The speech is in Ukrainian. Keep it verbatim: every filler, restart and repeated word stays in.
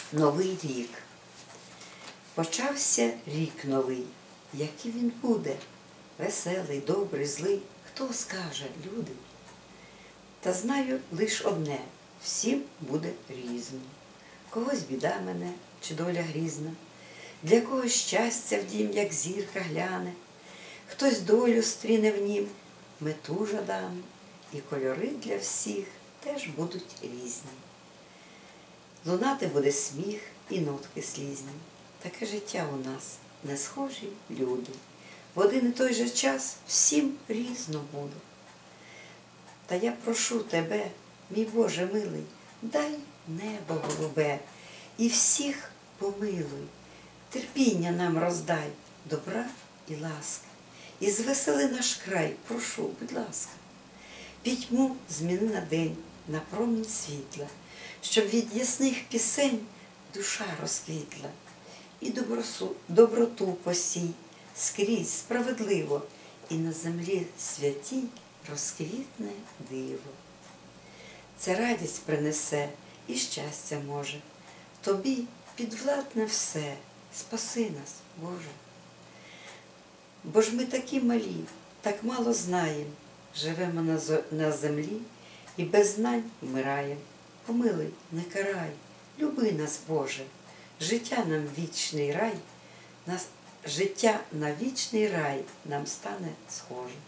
Новий рік. Почався рік новий. Який він буде? Веселий, добрий, злий. Хто скаже, люди? Та знаю лиш одне. Всім буде різно. Когось біда мене, чи доля грізна. Для когось щастя в дім, як зірка гляне. Хтось долю стріне в нім, мету жадану. І кольори для всіх теж будуть різні. Лунати буде сміх і нотки слізні. Таке життя у нас, не схожі люди. В один і той же час всім різно буде. Та я прошу тебе, мій Боже милий, дай небо голубе і всіх помилуй. Терпіння нам роздай, добра і ласки. І звесели наш край, прошу, будь ласка. Пітьму зміни на день, на промінь світла, щоб від ясних пісень душа розквітла. І добросу, доброту посій, скрізь справедливо, і на землі святій розквітне диво. Це радість принесе і щастя може, тобі підвладне все, спаси нас, Боже. Бо ж ми такі малі, так мало знаєм, живемо на землі і без знань вмираєм. Помилуй, не карай, люби нас, Боже, життя нам вічний рай, життя на вічний рай нам стане схоже.